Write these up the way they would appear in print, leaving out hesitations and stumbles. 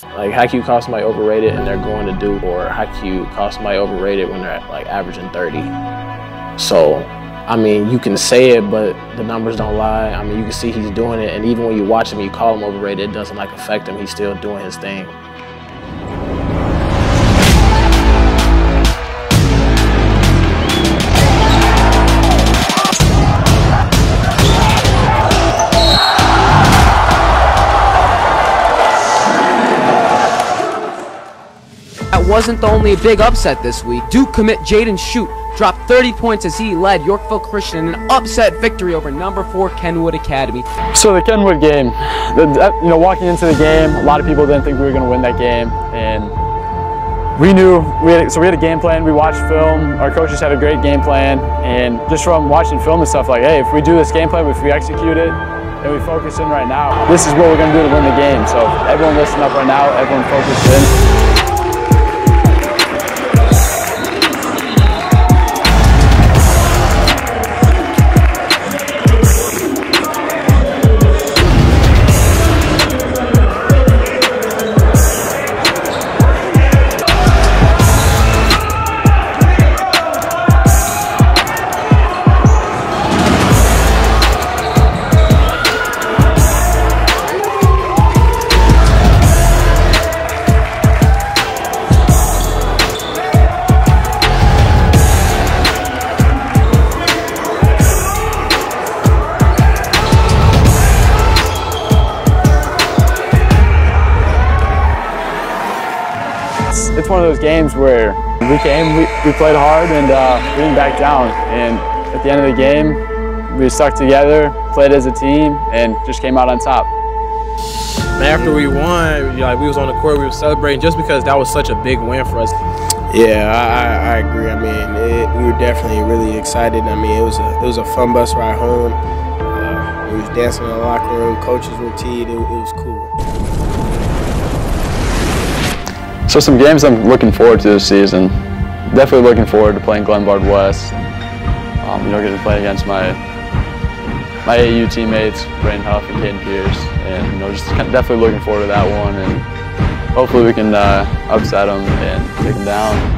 Like, how can you call somebody overrated and they're going to do, or how can you call somebody overrated when they're like averaging 30? So, I mean, you can say it, but the numbers don't lie. I mean, you can see he's doing it, and even when you watch him, you call him overrated, it doesn't like affect him. He's still doing his thing. That wasn't the only big upset this week. Duke commit Jaden Schutt dropped 30 points as he led Yorkville Christian in an upset victory over #4 Kenwood Academy. So the Kenwood game, walking into the game, a lot of people didn't think we were going to win that game, and we knew. We had a game plan. We watched film. Our coaches had a great game plan, and just from watching film and stuff, like, hey, if we do this game plan, if we execute it, and we focus in right now, this is what we're going to do to win the game. So everyone listen up right now. Everyone focus in. It's one of those games where we played hard, and we didn't back down. And at the end of the game, we stuck together, played as a team, and just came out on top. And after we won, we was on the court, we were celebrating just because that was such a big win for us. Yeah, I agree. I mean, we were definitely really excited. I mean, it was a fun bus ride home. We was dancing in the locker room, coaches were teed. It was cool. So some games I'm looking forward to this season. Definitely looking forward to playing Glenbard West. Get to play against my AU teammates, Brandon Huff and Caden Pierce, and just definitely looking forward to that one. And hopefully we can upset them and take them down.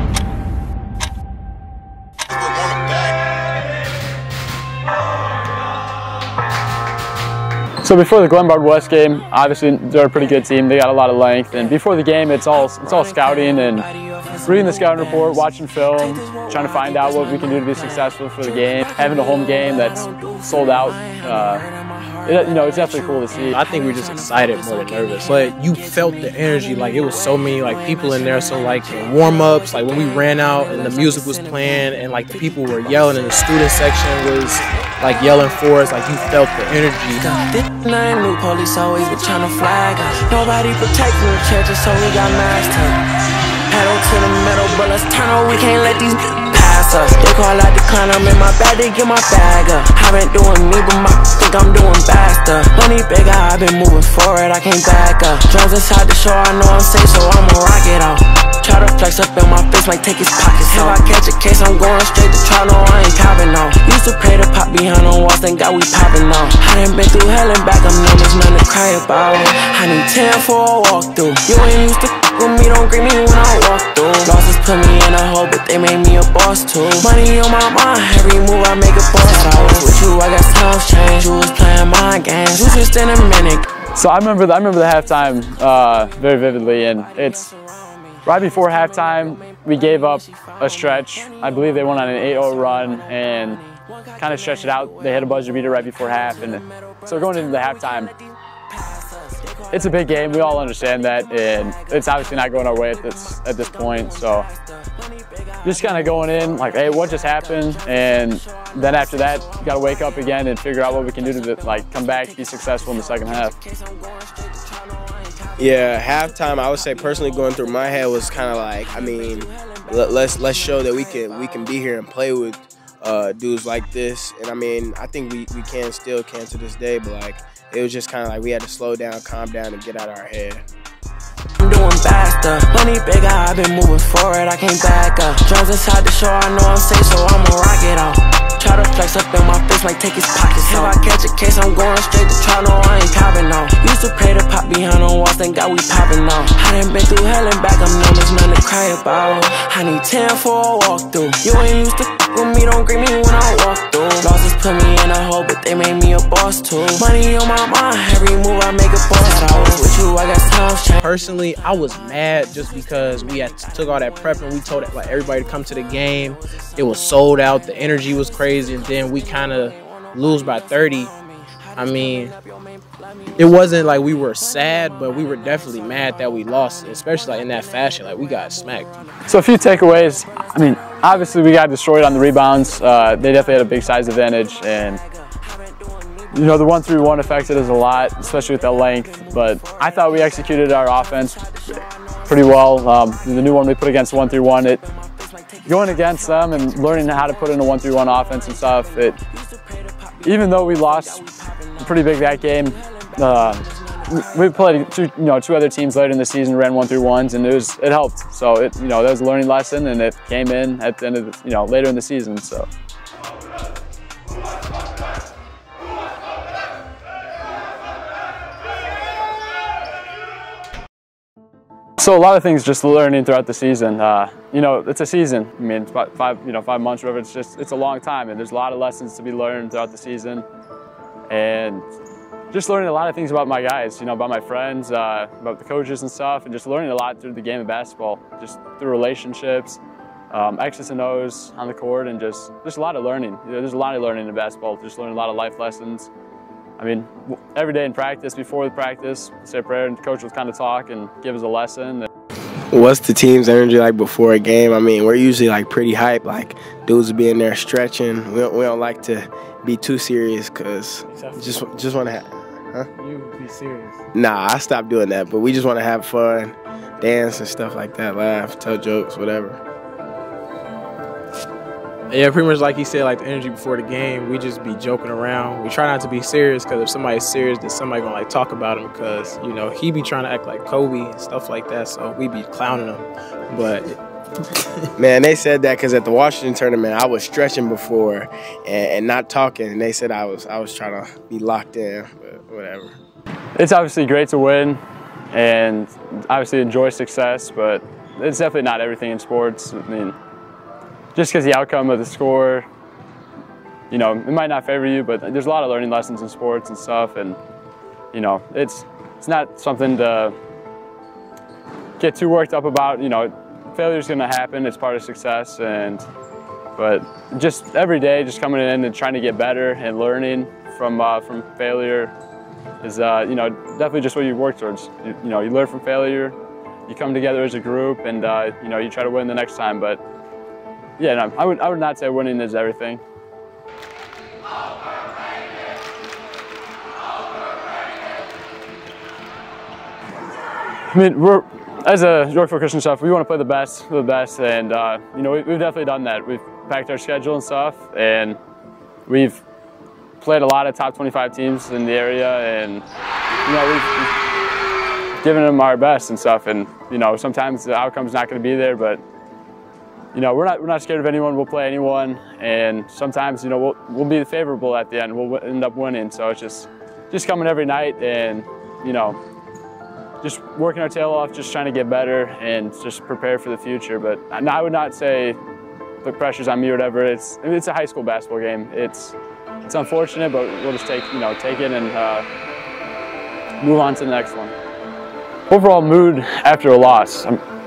So before the Glenbard West game, obviously they're a pretty good team. They got a lot of length, and before the game, it's all scouting and reading the scouting report, watching film, trying to find out what we can do to be successful for the game. Having a home game that's sold out, it's definitely cool to see. I think we're just excited more than nervous. But you felt the energy, like it was so many people in there. So warm-ups, when we ran out and the music was playing and the people were yelling and the student section was yelling for us, you felt the energy. New police always been trying to flag us. Nobody protecting the churches, so we got masked up. Pedal to the metal, but let's turn on. We can't let these pass us. They call out decline, I'm in my bag, they get my bag up. I been doing me, but my think I'm doing faster. Money bigger, I've been moving forward, I can't back up. Drums inside the show, I know I'm safe, so I'ma rock it out. Try to flex up in my face, might take his pockets out. If I catch a case, I'm going straight to trial, no, I ain't copping off. Used to pray to pop behind on walls, thank God we popping off. I done been through hell and back, I'm known as nothing to cry about. I need 10 for a walkthrough. You ain't used to with me, don't greet me when I walk through. Losses put me in a hole, but they made me a boss too. Money on my mind, every move I make a boss. I was with you, I got times changed. You was playing my games, you just in a minute. So I remember the halftime very vividly, and it's right before halftime, we gave up a stretch. I believe they went on an 8-0 run and kind of stretched it out. They hit a buzzer beater right before half, and so going into the halftime, it's a big game. We all understand that, and it's obviously not going our way at this point. So just kind of going in hey, what just happened? And then after that, you got to wake up again and figure out what we can do to come back, be successful in the second half. Yeah, halftime, I would say personally going through my head was kind of let's show that we can be here and play with dudes like this. And I think we still can to this day, but it was just kind of we had to slow down, calm down, and get out of our head. I'm doing faster, money bigger, I've been moving forward, I can't back up. Drums inside the show, I know I'm safe, so I'ma rock it out. try to flex up in my face, might take his pockets off. If I catch a case, I'm going straight to trial, no, I ain't copping on. Used to pray to pop behind on walls, thank God we popping on. I done been through hell and back, I'm numb, there's nothing to cry about. I need 10 for a walkthrough. You ain't used to with me, don't greet me when I walk through. Losses put me in a hole, but they made me a boss too. Money on my mind, every move I make a boss. I was with you, I got times change. Personally, I was mad just because we had took all that prep and we told like everybody to come to the game. It was sold out, the energy was crazy, and then we kind of lose by 30. I mean, it wasn't like we were sad, but we were definitely mad that we lost, especially like in that fashion. Like, we got smacked. So a few takeaways. I mean, obviously we got destroyed on the rebounds. They definitely had a big size advantage, and you know, the 1-3-1 affected us a lot, especially with the length. But I thought we executed our offense pretty well. The new one we put against 1-3-1, going against them and learning how to put in a 1-3-1 offense and stuff. Even though we lost pretty big that game, we played two other teams later in the season, ran 1-3-1s, and it helped. So that was a learning lesson, and it came in at the end of later in the season. So. So a lot of things just learning throughout the season. It's a season. I mean, it's about 5 months, whatever. It's a long time, and there's a lot of lessons to be learned throughout the season, and just learning a lot of things about my guys, about my friends, about the coaches and stuff, and just learning a lot through the game of basketball, just through relationships, X's and O's on the court, and just a lot of learning. There's a lot of learning in basketball. Just learning a lot of life lessons. I mean, every day in practice, before the practice, say a prayer, and the coach will kind of talk and give us a lesson. What's the team's energy like before a game? I mean, we're usually like pretty hype. Like, dudes will be in there stretching. We don't like to be too serious because just want to have. Huh? You be serious. Nah, I stopped doing that, but we just want to have fun, dance and stuff like that, laugh, tell jokes, whatever. Yeah, pretty much like he said, like the energy before the game, we just be joking around. We try not to be serious because if somebody's serious, then somebody gonna like talk about him because he be trying to act like Kobe and stuff like that. So we be clowning him. But man, they said that because at the Washington tournament, I was stretching before and not talking, and they said I was trying to be locked in. But whatever. It's obviously great to win, and obviously enjoy success, but it's definitely not everything in sports. I mean, just because the outcome of the score, it might not favor you, but there's a lot of learning lessons in sports and stuff, and it's not something to get too worked up about. Failure's going to happen; it's part of success, but just every day, just coming in and trying to get better and learning from failure is definitely just what you work towards. You learn from failure, you come together as a group, and you try to win the next time, but. Yeah, no, I would not say winning is everything. I mean, as a Yorkville Christian stuff, we want to play the best of the best, and we've definitely done that. We've packed our schedule and stuff, and we've played a lot of top 25 teams in the area, and we've given them our best and stuff. And sometimes the outcome's not going to be there, but. We're not scared of anyone. We'll play anyone, and sometimes we'll be favorable at the end. We'll end up winning. So it's just coming every night and just working our tail off, just trying to get better and just prepare for the future. But I would not say the pressure's on me or whatever. It's a high school basketball game. It's unfortunate, but we'll just take it and move on to the next one. Overall mood after a loss.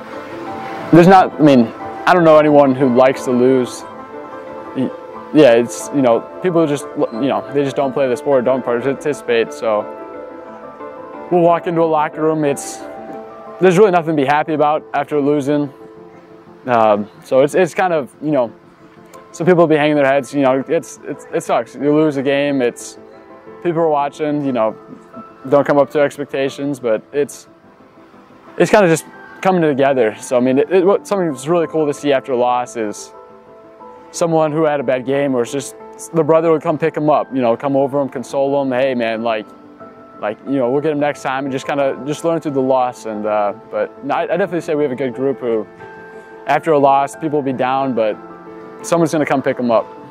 I don't know anyone who likes to lose. Yeah, it's, people just, they just don't play the sport, don't participate. So we'll walk into a locker room. There's really nothing to be happy about after losing. So it's kind of, some people will be hanging their heads. It sucks. You lose a game. People are watching. Don't come up to expectations, but it's kind of just coming together. So I mean, something that's really cool to see after a loss is someone who had a bad game, or it's just the brother would come pick him up, come over him, console him. Hey man, we'll get him next time, and just learn through the loss. And but no, I definitely say we have a good group who, after a loss, people will be down, but someone's gonna come pick them up.